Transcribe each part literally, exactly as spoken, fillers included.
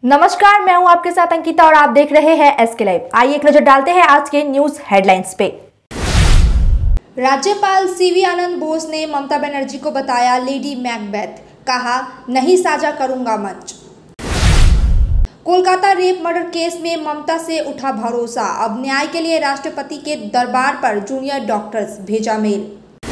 नमस्कार, मैं हूं आपके साथ अंकिता और आप देख रहे हैं एसके लाइव। आइए एक नजर डालते हैं आज के न्यूज हेडलाइंस पे। राज्यपाल सीवी आनंद बोस ने ममता बनर्जी को बताया लेडी मैकबेथ, कहा नहीं साझा करूंगा मंच। कोलकाता रेप मर्डर केस में ममता से उठा भरोसा, अब न्याय के लिए राष्ट्रपति के दरबार पर जूनियर डॉक्टर्स, भेजा मेल।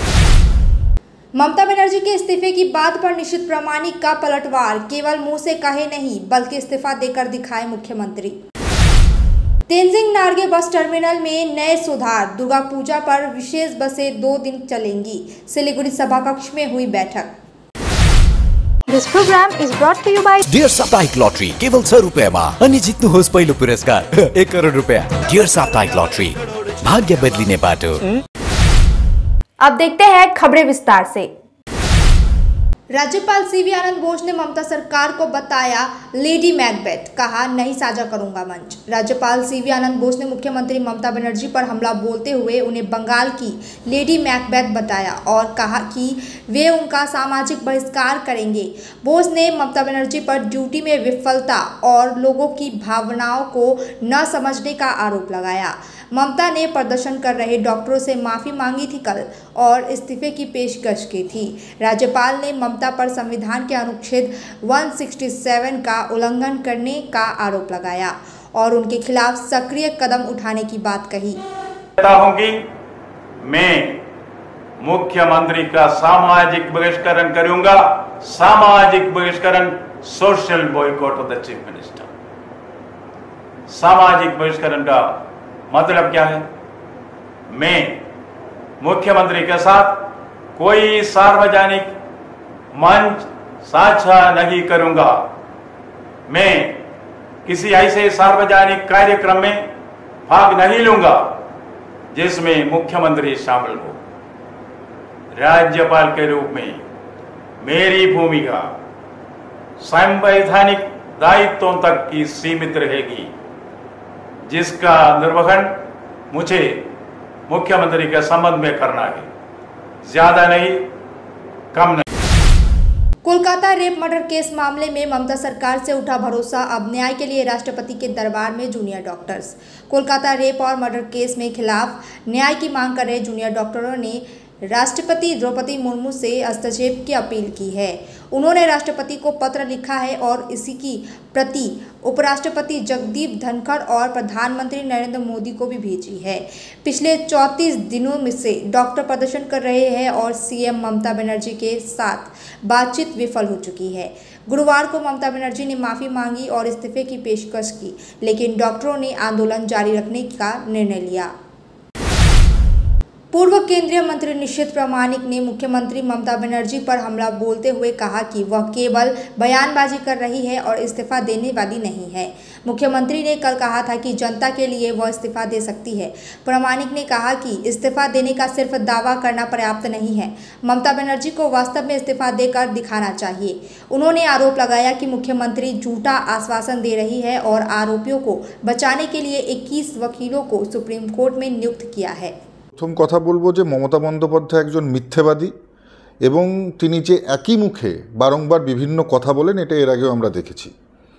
ममता बनर्जी के इस्तीफे की बात पर निशित प्रामाणिक का पलटवार, केवल मुंह से कहे नहीं बल्कि इस्तीफा देकर दिखाए मुख्यमंत्री। तेंजिंग नार्गे बस टर्मिनल में नए सुधार, दुर्गा पूजा पर विशेष बसें दो दिन चलेंगी, सिलीगुड़ी सभा कक्ष में हुई बैठक। This program is brought to you by dear साप्ताहिक लॉटरी, केवल सौ रुपए में अनि जित्नुहोस् पहिलो पुरस्कार एक करोड़ रुपया। डियर साप्ताहिक लॉटरी, भाग्य बदलिने बाटो। अब देखते हैं खबरें विस्तार से। राज्यपाल सीवी आनंद बोस ने ममता सरकार को बताया लेडी मैकबेथ, कहा नहीं साझा करूंगा मंच। राज्यपाल सीवी आनंद बोस ने मुख्यमंत्री ममता बनर्जी पर हमला बोलते हुए उन्हें बंगाल की लेडी मैकबेथ बताया और कहा कि वे उनका सामाजिक बहिष्कार करेंगे। बोस ने ममता बनर्जी पर ड्यूटी में विफलता और लोगों की भावनाओं को न समझने का आरोप लगाया। ममता ने प्रदर्शन कर रहे डॉक्टरों से माफ़ी मांगी थी कल और इस्तीफे की पेशकश की थी। राज्यपाल ने ममता पर संविधान के अनुच्छेद एक सौ सरसठ का उल्लंघन करने का आरोप लगाया और उनके खिलाफ सक्रिय कदम उठाने की बात कही। मैं मुख्यमंत्री का सामाजिक बहिष्करण करूंगा, सामाजिक बहिष्करण, social boycott of the chief minister. सामाजिक बहिष्करण का मतलब क्या है? मैं मुख्यमंत्री के साथ कोई सार्वजनिक मंच साझा नहीं करूंगा। मैं किसी ऐसे सार्वजनिक कार्यक्रम में भाग नहीं लूंगा जिसमें मुख्यमंत्री शामिल हो। राज्यपाल के रूप में मेरी भूमिका संवैधानिक दायित्वों तक की सीमित रहेगी, जिसका निर्वहन मुझे मुख्यमंत्री के संबंध में करना है, ज्यादा नहीं, कम नहीं। कोलकाता रेप मर्डर केस मामले में ममता सरकार से उठा भरोसा, अब न्याय के लिए राष्ट्रपति के दरबार में जूनियर डॉक्टर्स। कोलकाता रेप और मर्डर केस में खिलाफ न्याय की मांग कर रहे जूनियर डॉक्टरों ने राष्ट्रपति द्रौपदी मुर्मू से हस्तक्षेप की अपील की है। उन्होंने राष्ट्रपति को पत्र लिखा है और इसी की प्रति उपराष्ट्रपति जगदीप धनखड़ और प्रधानमंत्री नरेंद्र मोदी को भी भेजी है। पिछले चौंतीस दिनों में से डॉक्टर प्रदर्शन कर रहे हैं और सीएम ममता बनर्जी के साथ बातचीत विफल हो चुकी है। गुरुवार को ममता बनर्जी ने माफ़ी मांगी और इस्तीफे की पेशकश की, लेकिन डॉक्टरों ने आंदोलन जारी रखने का निर्णय लिया। पूर्व केंद्रीय मंत्री निशित प्रामाणिक ने मुख्यमंत्री ममता बनर्जी पर हमला बोलते हुए कहा कि वह केवल बयानबाजी कर रही है और इस्तीफा देने वाली नहीं है। मुख्यमंत्री ने कल कहा था कि जनता के लिए वह इस्तीफा दे सकती है। प्रामाणिक ने कहा कि इस्तीफा देने का सिर्फ दावा करना पर्याप्त नहीं है, ममता बनर्जी को वास्तव में इस्तीफा देकर दिखाना चाहिए। उन्होंने आरोप लगाया कि मुख्यमंत्री झूठा आश्वासन दे रही है और आरोपियों को बचाने के लिए इक्कीस वकीलों को सुप्रीम कोर्ट में नियुक्त किया है। प्रथम कथा बोलबो जे ममता बंदोपाध्याय एकजन मिथ्याबादी एवं तिनी जे एकई मुखे बारंबार विभिन्न कथा बोलेन, एटा एर आगेও আমরা দেখেছি।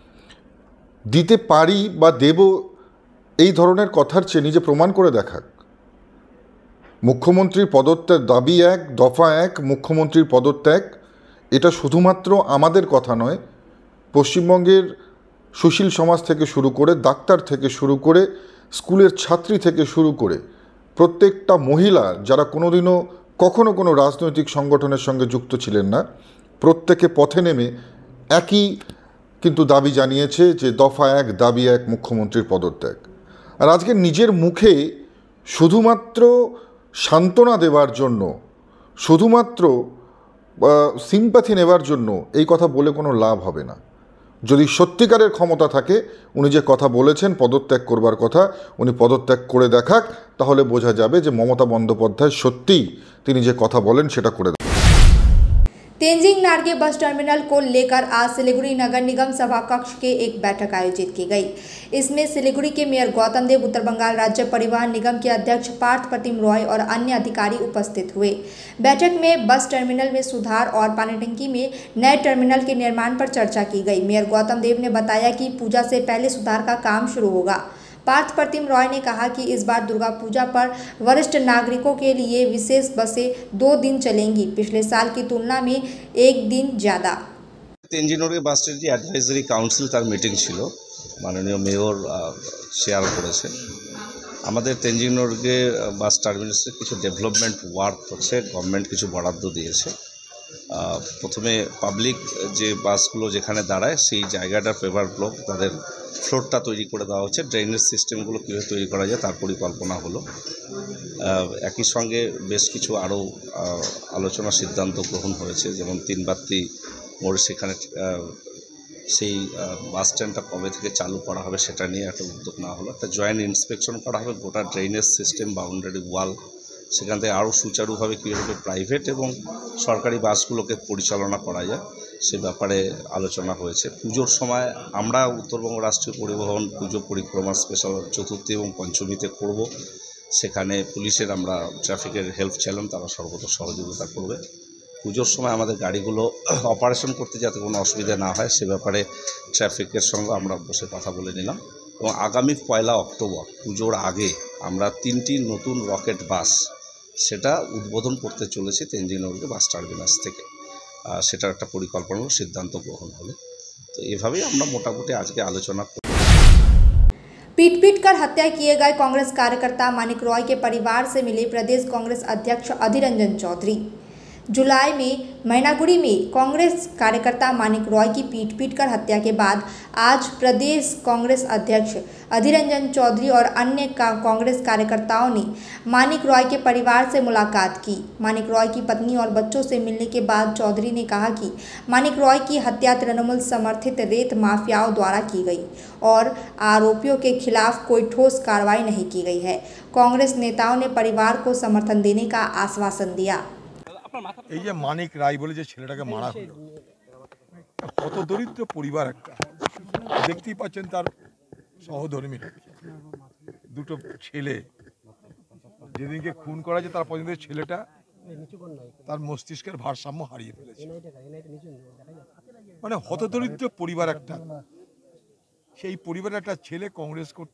দিতে পারি বা দেব এই ধরনের কথার চেয়ে নিজে প্রমাণ করে দেখাক। মুখ্যমন্ত্রীর পদত্যাগ দাবি এক, দফা এক, মুখ্যমন্ত্রীর পদত্যাগ, এটা শুধুমাত্র আমাদের কথা নয়, পশ্চিমবঙ্গের সুশীল সমাজ থেকে শুরু করে, ডাক্তার থেকে শুরু করে, স্কুলের ছাত্রী থেকে শুরু করে প্রত্যেকটা মহিলা যারা কোনোদিনও কখনো কোনো রাজনৈতিক সংগঠনের সঙ্গে যুক্ত ছিলেন না, প্রত্যেকে পথে নেমে একই কিন্তু দাবি জানিয়েছে যে দফা এক, দাবি এক, মুখ্যমন্ত্রীর পদত্যাগ। আর আজকে নিজের মুখে শুধুমাত্র সান্ত্বনা দেওয়ার জন্য, শুধুমাত্র সিম্প্যাথি নেওয়ার জন্য এই কথা বলে কোনো লাভ হবে না। যদি সত্যিকারের ক্ষমতা থাকে, উনি যে কথা বলেছেন পদত্যাগ করবার কথা, উনি পদত্যাগ করে দেখাক, তাহলে বোঝা যাবে যে মমতা বন্দ্যোপাধ্যায় সত্যিই তিনি যে কথা বলেন সেটা করে দেন। तेंजिंग नार्गे बस टर्मिनल को लेकर आज सिलीगुड़ी नगर निगम सभा कक्ष के एक बैठक आयोजित की गई। इसमें सिलीगुड़ी के मेयर गौतम देव, उत्तर बंगाल राज्य परिवहन निगम के अध्यक्ष पार्थ प्रतिम रॉय और अन्य अधिकारी उपस्थित हुए। बैठक में बस टर्मिनल में सुधार और पानी टंकी में नए टर्मिनल के निर्माण पर चर्चा की गई। मेयर गौतम देव ने बताया कि पूजा से पहले सुधार का काम शुरू होगा। पार्थ प्रतिम रॉय ने कहा कि इस बार दुर्गा पूजा पर वरिष्ठ नागरिकों के लिए विशेष बसें दो दिन चलेंगी, पिछले साल की तुलना में एक दिन ज़्यादा। Tenzing Norgay bus stand advisory council তার মিটিং ছিল, মাননীয় মেয়র শেয়ার করেছেন। আমাদের তেঞ্জিং নার্গে বাস টার্মিনাসে কিছু ডেভেলপমেন্ট ওয়ার্ক হচ্ছে, গভর্নমেন্ট কিছু বরাদ্দ দিয়েছে। প্রথমে পাবলিক যে বাসগুলো যেখানে দাঁড়ায় সেই জায়গাটার পেভার ব্লক তাদের ফ্লোরটা তৈরি করে দেওয়া হচ্ছে, ড্রেনেজ সিস্টেমগুলো কীভাবে তৈরি করা যায় তার পরিকল্পনা হলো। একই সঙ্গে বেশ কিছু আরও আলোচনা সিদ্ধান্ত গ্রহণ হয়েছে, যেমন তিনবাত্তি মোড় সেখানে সেই বাস স্ট্যান্ডটা কবে থেকে চালু করা হবে সেটা নিয়ে একটা উদ্যোগ নেওয়া হলো। একটা জয়েন্ট ইন্সপেকশন করা হবে গোটা ড্রেনেজ সিস্টেম, বাউন্ডারি ওয়াল, সেখান থেকে আরও সুচারুভাবে কীভাবে প্রাইভেট এবং সরকারি বাসগুলোকে পরিচালনা করা যায় সে ব্যাপারে আলোচনা হয়েছে। পুজোর সময় আমরা উত্তরবঙ্গ রাষ্ট্রীয় পরিবহন পুজো পরিক্রমা স্পেশাল চতুর্থী এবং পঞ্চমীতে করব। সেখানে পুলিশের আমরা ট্রাফিকের হেল্প চাইলাম, তারা সর্বত সহযোগিতা করবে। পুজোর সময় আমাদের গাড়িগুলো অপারেশন করতে যাতে কোনো অসুবিধা না হয় সে ব্যাপারে ট্রাফিকের সঙ্গে আমরা বসে কথা বলে নিলাম। এবং আগামী পয়লা অক্টোবর পুজোর আগে আমরা তিনটি নতুন রকেট বাস সেটা উদ্বোধন করতে চলেছি তেঞ্জিং নার্গে বাস টার্মিনাস থেকে। সেটার একটা পরিকল্পনা সিদ্ধান্ত গ্রহণ হলো। তো এভাবেই আমরা মোটামুটি আজকে আলোচনা করি। पीट पीट कर हत्या किए गए कांग्रेस कार्यकर्ता मानिक रॉय के परिवार से मिले प्रदेश कांग्रेस अध्यक्ष अधीर रंजन चौधरी। जुलाई में मैनागुड़ी में कांग्रेस कार्यकर्ता मानिक रॉय की पीट पीट कर हत्या के बाद आज प्रदेश कांग्रेस अध्यक्ष अधीर रंजन चौधरी और अन्य कांग्रेस कार्यकर्ताओं ने मानिक रॉय के परिवार से मुलाकात की। मानिक रॉय की पत्नी और बच्चों से मिलने के बाद चौधरी ने कहा कि मानिक रॉय की हत्या तृणमूल समर्थित रेत माफियाओं द्वारा की गई और आरोपियों के खिलाफ कोई ठोस कार्रवाई नहीं की गई है। कांग्रेस नेताओं ने परिवार को समर्थन देने का आश्वासन दिया। এই যে মানিক রায় বলে যে ছেলেটাকে মারা হলো, কত দরিদ্র পরিবার একটা, দেখতেই পাচ্ছেন তার সহধর্মী দুটো ছেলে, যেদিনকে খুন করা যায় তার পর্যন্ত ছেলেটা তার মস্তিষ্কের ভারসাম্য হারিয়ে ফেলেছে। মানে হতদরিদ্র পরিবার একটা, সেই পরিবারের একটা ছেলে কংগ্রেস করত।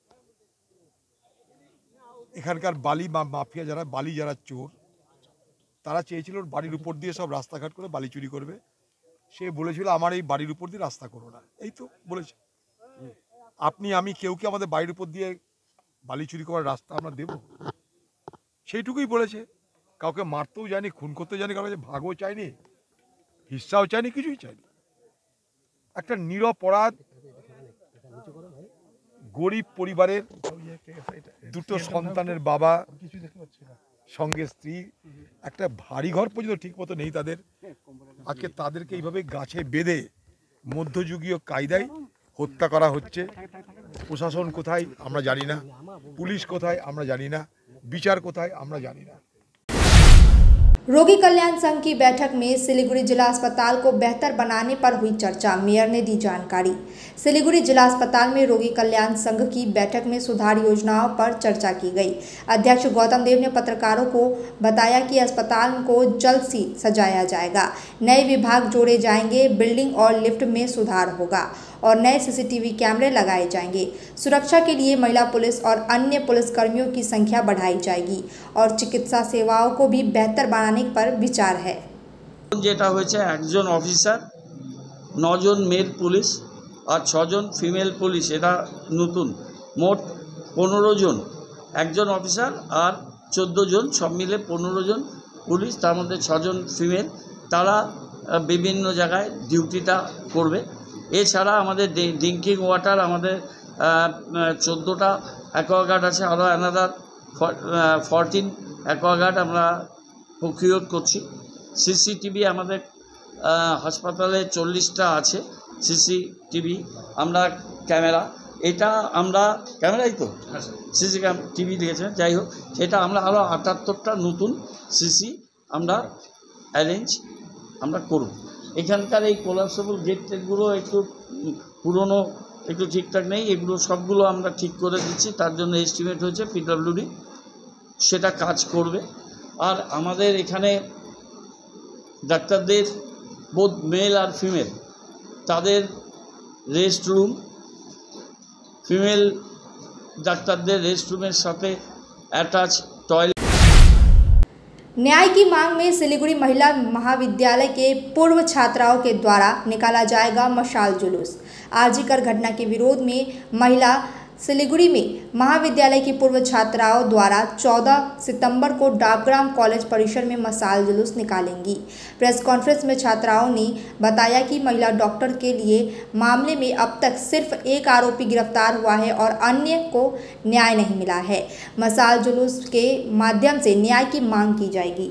এখানকার বালি বা মাফিয়া যারা বালি যারা চোর তারা চেয়েছিল বাড়ির উপর দিয়ে সব রাস্তাঘাট করে বালি চুরি করবে। সে বলেছিল আমার এই বাড়ির উপর দিয়ে রাস্তা করো না, এই তো বলেছে। আপনি আমি কেউ কি আমাদের বাড়ির উপর দিয়ে বালি চুরি করার রাস্তা আমরা দেব? সেইটুকুই বলেছে। কাউকে মারতেও যায়নি, খুন করতেও যায়নি, কারো ভাগও চায়নি, হিস্সাও চায়নি, কিছুই চায়নি। একটা নিরপরাধ গরিব পরিবারের দুটো সন্তানের বাবা, সঙ্গে স্ত্রী, একটা ভারী ঘর পর্যন্ত ঠিক মতো নেই তাদের। আজকে তাদেরকে এইভাবে গাছে বেঁধে মধ্যযুগীয় কায়দায় হত্যা করা হচ্ছে। প্রশাসন কোথায় আমরা জানি না, পুলিশ কোথায় আমরা জানি না, বিচার কোথায় আমরা জানি না। रोगी कल्याण संघ की बैठक में सिलीगुड़ी जिला अस्पताल को बेहतर बनाने पर हुई चर्चा, मेयर ने दी जानकारी। सिलीगुड़ी जिला अस्पताल में रोगी कल्याण संघ की बैठक में सुधार योजनाओं पर चर्चा की गई। अध्यक्ष गौतम देव ने पत्रकारों को बताया कि अस्पताल को जल्द ही सजाया जाएगा, नए विभाग जोड़े जाएंगे, बिल्डिंग और लिफ्ट में सुधार होगा और नए सीसीटीवी कैमरे लगाए जाएंगे। सुरक्षा के लिए महिला पुलिस और अन्य पुलिस कर्मियों की संख्या बढ़ाई जाएगी और चिकित्सा सेवाओं को भी बेहतर बनाने पर विचार है। যেটা হয়েছে একজন অফিসার, নজন মেল পুলিশ আর ছজন ফিমেল পুলিশ, এটা নতুন। মোট পনেরো জন, একজন অফিসার আর চোদ্দো জন, সব মিলে পনেরো জন পুলিশ, তার মধ্যে ছজন ফিমেল। তারা বিভিন্ন জায়গায় ডিউটিটা করবে। এছাড়া আমাদের ড্রিঙ্কিং ওয়াটার আমাদের চোদ্দোটা অ্যাকোয়াগার্ড আছে, আরও অ্যানাদার ফরটিন অ্যাকোয়াগার্ড আমরা প্রকিউর করছি। সিসিটিভি আমাদের হাসপাতালে চল্লিশটা আছে সিসিটিভি, আমরা ক্যামেরা, এটা আমরা ক্যামেরাই তো সিসি ক্যাম টিভি দিয়েছে, যাই হোক সেটা আমরা আরও আটাত্তরটা নতুন সিসি আমরা অ্যারেঞ্জ আমরা করব। এখানকার এই কোলাপসেবল গেট টেটগুলো একটু পুরনো, একটু ঠিকঠাক নেই, এগুলো সবগুলো আমরা ঠিক করে দিচ্ছি। তার জন্য এস্টিমেট হয়েছে, পিডব্লিউডি সেটা কাজ করবে। আর আমাদের এখানে ডাক্তারদের বোধ মেল আর ফিমেল তাদের রেস্ট রুম, ফিমেল ডাক্তাरদের रेस्ट रूम साथे अटैच टॉयलेट। न्याय की मांग में सिलीगुड़ी महिला महाविद्यालय के पूर्व छात्राओं के द्वारा निकाला जाएगा मशाल जुलूस। आरजीकर घटना के विरोध में महिला सिलीगुड़ी में महाविद्यालय की पूर्व छात्राओं द्वारा चौदह सितंबर को डाकग्राम कॉलेज परिसर में मशाल जुलूस निकालेंगी। प्रेस कॉन्फ्रेंस में छात्राओं ने बताया कि महिला डॉक्टर के लिए मामले में अब तक सिर्फ एक आरोपी गिरफ्तार हुआ है और अन्य को न्याय नहीं मिला है। मशाल जुलूस के माध्यम से न्याय की मांग की जाएगी।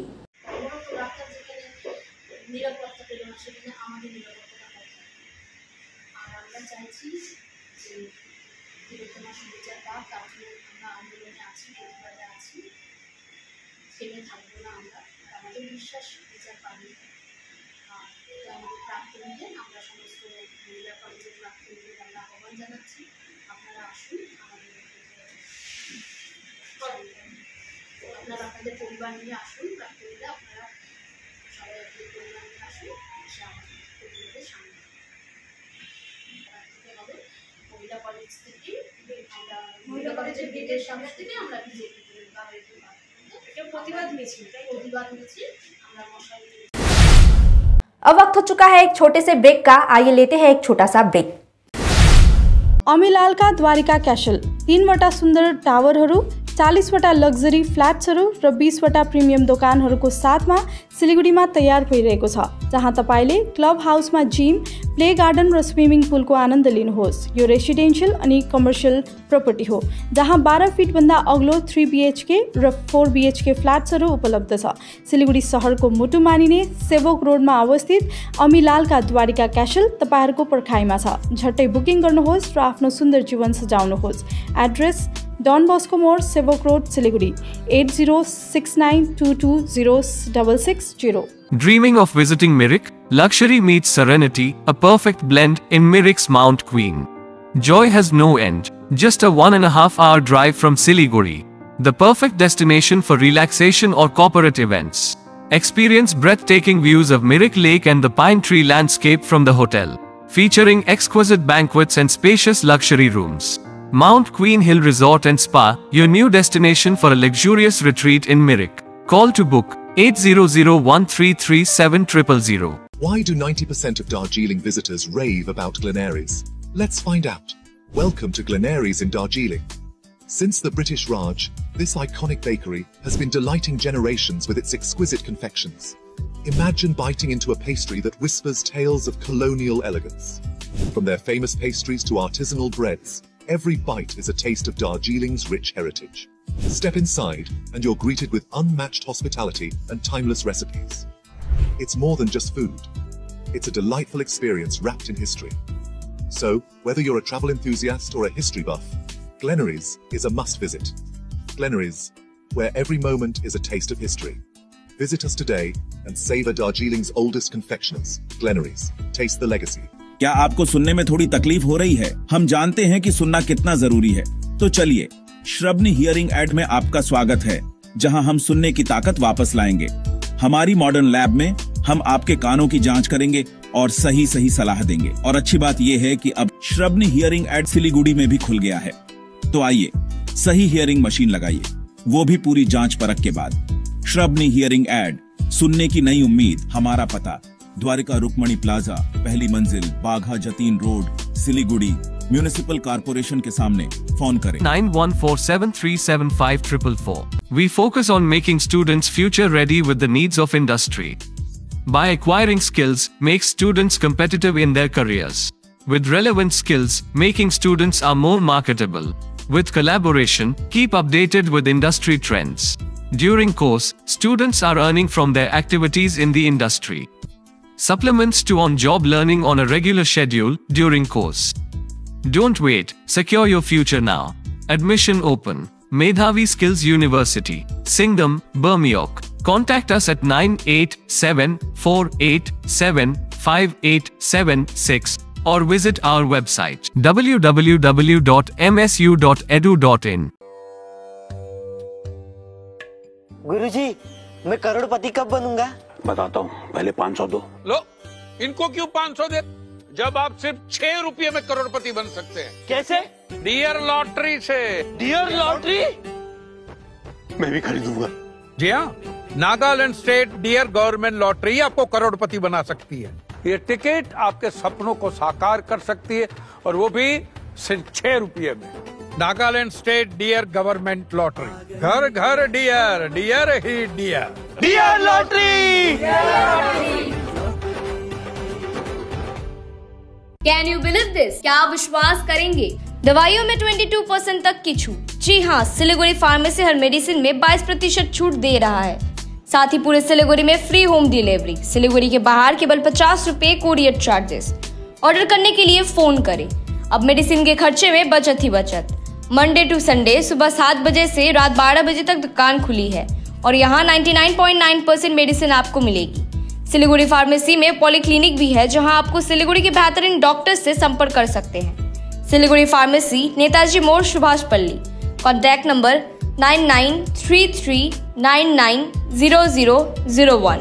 বিশ্বাস বিচার পাবে আমাদের প্রাক্তনীদের আমরা সমস্ত মহিলা কলেজের প্রাক্তনীদের আমরা আহ্বান জানাচ্ছি, আপনারা আসুন, আমাদের আপনারা আপনাদের পরিবার নিয়ে আসুন, প্রাক্তনীরা আপনারা সবাই আপনাদের পরিবার নিয়ে আসুন, এসে আমাদের পরিবারের সামনে হবে। মহিলা কলেজ থেকে আমরা মহিলা কলেজের গেটের সামনে থেকে আমরা বিজেপি प्रतिवाद मिছিল प्रतिवाद मिছিল আমরা মশাল। अब वक्त हो चुका है एक छोटे से ब्रेक का, आइए लेते हैं एक छोटा सा ब्रेक। अमिलालका द्वारिका क्यासल तीनवटा सुन्दर टावरहरू, चालीसवटा लग्जरी फ्ल्याट्सहरू र बीसवटा प्रिमियम दोकानहरूको साथमा सिलिगुडीमा तयार भइरहेको छ, जहाँ तपाईँले क्लब हाउसमा जिम, प्ले गार्डन र स्विमिङ पुलको आनन्द लिनुहोस्। यो रेसिडेन्सियल अनि कमर्सियल प्रपर्टी हो, जहाँ बाह्र फिटभन्दा अग्लो थ्री बिएचके र फोर बिएचके फ्ल्याट्सहरू उपलब्ध छ। सिलिगुडी सहरको मुटु मानिने सेवोक रोडमा अवस्थित अमिलालका द्वारिका क्यासल तपाईँहरूको पर्खाइमा छ। झट्टै बुकिङ गर्नुहोस् र आफ्नो सुन्दर जीवन सजाउनुहोस्। Address Don Bosco Mor, Sevoke road, Siliguri eight zero six nine two two zero double six zero. Dreaming of visiting Mirik? Luxury meets serenity, a perfect blend in Mirik's Mount Queen. Joy has no end. Just a one and a half hour drive from Siliguri. The perfect destination for relaxation or corporate events. Experience breathtaking views of Mirik Lake and the pine tree landscape from the hotel, featuring exquisite banquets and spacious luxury rooms. Mount Queen Hill Resort and Spa, your new destination for a luxurious retreat in Mirik. Call to book eight zero zero one three three seven zero zero zero. Why do ninety percent of Darjeeling visitors rave about Glenaries? Let's find out. Welcome to Glenaries in Darjeeling. Since the British Raj, this iconic bakery has been delighting generations with its exquisite confections. Imagine biting into a pastry that whispers tales of colonial elegance. From their famous pastries to artisanal breads, every bite is a taste of Darjeeling's rich heritage. Step inside and you're greeted with unmatched hospitality and timeless recipes. It's more than just food. It's a delightful experience wrapped in history. So, whether you're a travel enthusiast or a history buff, Glenaries is a must visit. Glenaries, where every moment is a taste of history. Visit us today and savor Darjeeling's oldest confectioners. Glenaries, taste the legacy. क्या आपको सुनने में थोड़ी तकलीफ हो रही है? हम जानते हैं कि सुनना कितना जरूरी है, तो चलिए श्रवणी हियरिंग एड में आपका स्वागत है, जहां हम सुनने की ताकत वापस लाएंगे। हमारी मॉडर्न लैब में हम आपके कानों की जांच करेंगे और सही सही सलाह देंगे। और अच्छी बात यह है कि अब श्रवणी हियरिंग एड सिलीगुड़ी में भी खुल गया है। तो आइए सही हियरिंग मशीन लगाइए, वो भी पूरी जांच परख के बाद। श्रवणी हियरिंग एड, सुनने की नई उम्मीद। हमारा पता द्वारिका रुक्मणी प्लाजा, पहली मंजिल, Bagha Jatin road, Siliguri. Municipal corporation के सामने फोन करें nine one four seven three seven five four four four. We focus on making students future ready with the needs of industry. By acquiring skills, make students competitive in their careers. With relevant skills, making students are more marketable. With collaboration, keep updated with industry trends. During course, students are earning from their activities in the industry. Supplements to on-job learning on a regular schedule during course. Don't wait, secure your future now. Admission open. Medhavi Skills University, Singham, Bermioc. Contact us at nine eight seven four eight seven five eight seven six or visit our website w w w dot m s u dot e d u dot in. गुरुजी, मैं करोड़पति कब बनूंगा? बताता हूँ, पहले पाँच सौ दो। लो, इनको क्यों पाँच सौ दे? जब आप सिर्फ छह रुपये में करोड़पति बन सकते हैं। कैसे? डियर लॉटरी से। Dear lottery? मैं भी खरीदूंगा। जी हाँ, Nagaland state dear government lottery आपको करोड़पति बना सकती है। ये टिकट आपके सपनों को साकार कर सकती है और वो भी सिर्फ छह रुपये में। Nagaland state dear government lottery, घर घर डियर, डियर ही dear. Dear lottery. Can you believe this? क्या आप विश्वास करेंगे? दवाइयों में बाईस परसेंट तक की छूट। जी हाँ, सिलीगुड़ी फार्मेसी हर मेडिसिन में बाईस प्रतिशत छूट दे रहा है। साथ ही पूरे सिलीगुड़ी में फ्री होम डिलीवरी। सिलीगुड़ी के बाहर केवल पचास रुपए कोरियर चार्जेस। ऑर्डर करने के लिए फोन करें। अब मेडिसिन के खर्चे में बचत ही बचत। मंडे टू संडे सुबह सात बजे से रात बारह बजे तक दुकान खुली है और यहाँ निन्यानवे पॉइंट नौ परसेंट मेडिसिन आपको मिलेगी। सिलीगुड़ी फार्मेसी में पॉलीक्लिनिक भी है जहां आपको सिलीगुड़ी के बेहतरीन डॉक्टर से संपर्क कर सकते हैं। Siliguri pharmacy, Netaji Mor, Subhash Palli. Contact number nine nine three three nine nine zero zero zero one.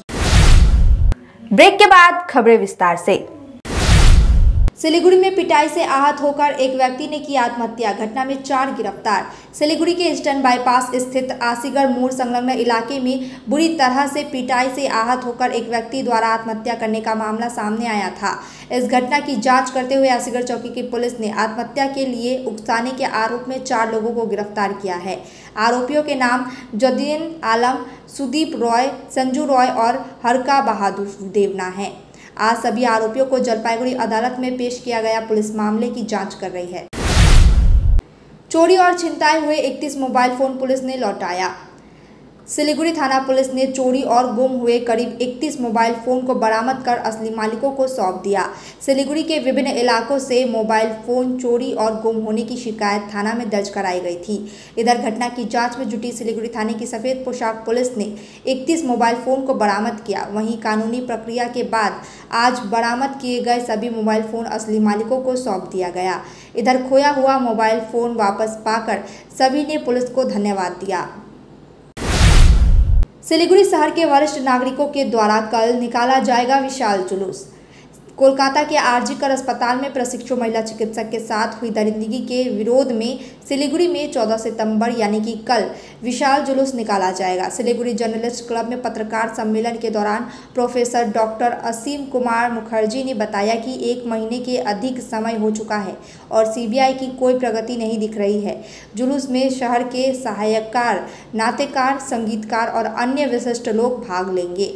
Break के बाद खबरें विस्तार से। सिलीगुड़ी में पिटाई से आहत होकर एक व्यक्ति ने की आत्महत्या। घटना में चार गिरफ्तार। सिलीगुड़ी के ईस्टर्न बाईपास स्थित आसीगढ़ मोड़ संलग्न इलाके में बुरी तरह से पिटाई से आहत होकर एक व्यक्ति द्वारा आत्महत्या करने का मामला सामने आया था। इस घटना की जांच करते हुए आसीगढ़ चौकी की पुलिस ने आत्महत्या के लिए उकसाने के आरोप में चार लोगों को गिरफ्तार किया है। आरोपियों के नाम जदीन आलम, सुदीप रॉय, संजू रॉय और हरका बहादुर देवना है। आज सभी आरोपियों को जलपाईगुड़ी अदालत में पेश किया गया। पुलिस मामले की जांच कर रही है। चोरी और छिनताई हुए इकतीस मोबाइल फोन पुलिस ने लौटाया। सिलीगुड़ी थाना पुलिस ने चोरी और गुम हुए करीब इकतीस मोबाइल फोन को बरामद कर असली मालिकों को सौंप दिया। सिलीगुड़ी के विभिन्न इलाकों से मोबाइल फोन चोरी और गुम होने की शिकायत थाना में दर्ज कराई गई थी। इधर घटना की जांच में जुटी सिलीगुड़ी थाने की सफेद पोशाक पुलिस ने इकतीस मोबाइल फोन को बरामद किया। वहीं कानूनी प्रक्रिया के बाद आज बरामद किए गए सभी मोबाइल फोन असली मालिकों को सौंप दिया गया। इधर खोया हुआ मोबाइल फोन वापस पाकर सभी ने पुलिस को धन्यवाद दिया। सिलीगुड़ी शहर के वरिष्ठ नागरिकों के द्वारा कल निकाला जाएगा विशाल जुलूस। कोलकाता के आरजीकर अस्पताल में प्रशिक्षु महिला चिकित्सक के साथ हुई दरिंदगी के विरोध में सिलीगुड़ी में चौदह सितंबर यानी कि कल विशाल जुलूस निकाला जाएगा। सिलीगुड़ी जर्नलिस्ट क्लब में पत्रकार सम्मेलन के दौरान प्रोफेसर डॉक्टर असीम कुमार मुखर्जी ने बताया कि एक महीने के अधिक समय हो चुका है और सीबीआई की कोई प्रगति नहीं दिख रही है। जुलूस में शहर के सहायककार, नाट्यकार, संगीतकार और अन्य विशिष्ट लोग भाग लेंगे।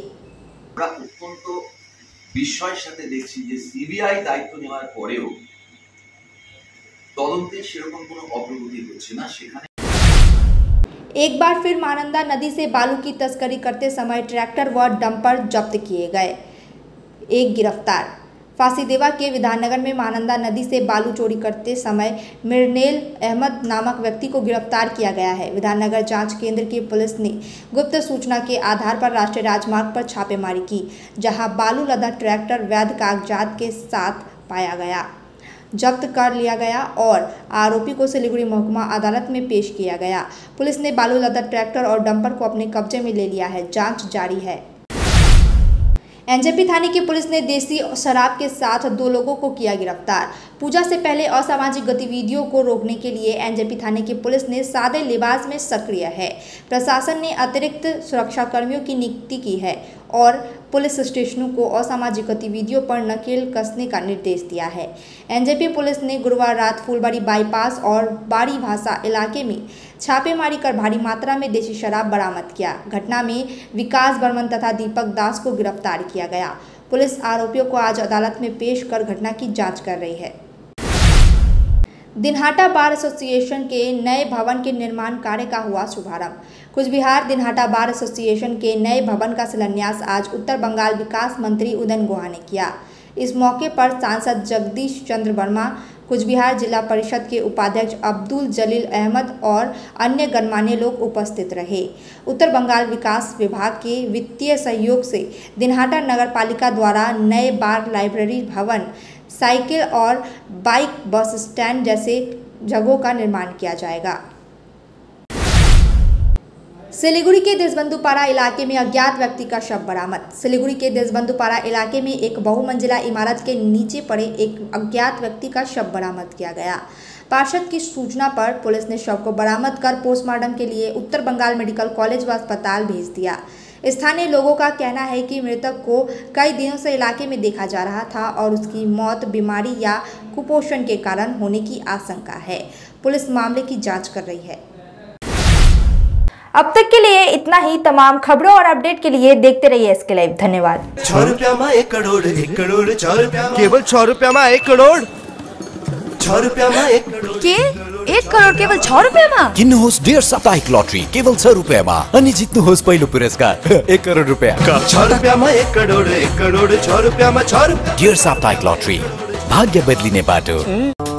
বিস্ময়ের সাথে দেখছি যে সিবিআই দায়িত্ব নেওয়ার পরেও তদন্তে সেরকম কোনো অগ্রগতি হচ্ছে না। সেখানে एक बार फिर महानंदा नदी से बालू की तस्करी करते समय ट्रैक्टर व डंपर जब्त किए गए। एक गिरफ्तार। फांसीदेवा के विधाननगर में महानंदा नदी से बालू चोरी करते समय मिर्नेल अहमद नामक व्यक्ति को गिरफ्तार किया गया है। विधाननगर जांच केंद्र की पुलिस ने गुप्त सूचना के आधार पर राष्ट्रीय राजमार्ग पर छापेमारी की, जहां बालू लदा ट्रैक्टर वैध कागजात के साथ पाया गया, जब्त कर लिया गया और आरोपी को सिलीगुड़ी महकुमा अदालत में पेश किया गया। पुलिस ने बालू लदा ट्रैक्टर और डंपर को अपने कब्जे में ले लिया है। जाँच जारी है। एनजेपी थाने की पुलिस ने देसी शराब के साथ दो लोगों को किया गिरफ्तार। पूजा से पहले असामाजिक गतिविधियों को रोकने के लिए एनजेपी थाने की पुलिस ने सादे लिबास में सक्रिय है। प्रशासन ने अतिरिक्त सुरक्षाकर्मियों की नियुक्ति की है और पुलिस स्टेशनों को असामाजिक गतिविधियों पर नकेल कसने का निर्देश दिया है। एनजेपी पुलिस ने गुरुवार रात फुलबाड़ी बाईपास और बाड़ी भाषा इलाके में छापेमारी कर भारी मात्रा में देसी शराब बरामद किया। घटना में विकास बर्मन तथा दीपक दास को गिरफ्तार किया गया। पुलिस आरोपियों को आज अदालत में पेश कर घटना की जांच कर रही है। दिनहाटा बार एसोसिएशन के नए भवन के निर्माण कार्य का हुआ शुभारंभ। कुछ बिहार दिनहाटा बार एसोसिएशन के नए भवन का शिलान्यास आज उत्तर बंगाल विकास मंत्री उदयन गुहा ने किया। इस मौके पर सांसद जगदीश चंद्र वर्मा, कुचबिहार जिला परिषद के उपाध्यक्ष अब्दुल जलील अहमद और अन्य गणमान्य लोग उपस्थित रहे। उत्तर बंगाल विकास विभाग के वित्तीय सहयोग से दिनहाटा नगर पालिका द्वारा नए बार लाइब्रेरी भवन, साइकिल और बाइक बस स्टैंड जैसे जगहों का निर्माण किया जाएगा। सिलीगुड़ी के देशबंधुपारा इलाके में अज्ञात व्यक्ति का शव बरामद। सिलीगुड़ी के देशबंधुपारा इलाके में एक बहुमंजिला इमारत के नीचे पड़े एक अज्ञात व्यक्ति का शव बरामद किया गया। पार्षद की सूचना पर पुलिस ने शव को बरामद कर पोस्टमार्टम के लिए उत्तर बंगाल मेडिकल कॉलेज व अस्पताल भेज दिया। स्थानीय लोगों का कहना है कि मृतक को कई दिनों से इलाके में देखा जा रहा था और उसकी मौत बीमारी या कुपोषण के कारण होने की आशंका है। पुलिस मामले की जांच कर रही है। अब तक के लिए इतना ही। तमाम खबरों और अपडेट के लिए देखते रहिए एसके लाइव। धन्यवाद। छह रुपया में एक करोड़, एक करोड़ छह रुपया, केवल छह रुपया में एक करोड़, छह रुपया में एक करोड़ के एक करोड़ केवल छह रुपया में किन्नुहोस् डेढ़ साप्ताहिक लॉटरी केवल छह रुपया में अनि जित्नुहोस् पहिलो पुरस्कार एक करोड़ रुपया। छह रुपया में एक करोड़, एक करोड़ छह रुपया में छह रुपया। डेढ़ साप्ताहिक लॉटरी, भाग्य बदलिने बाटो।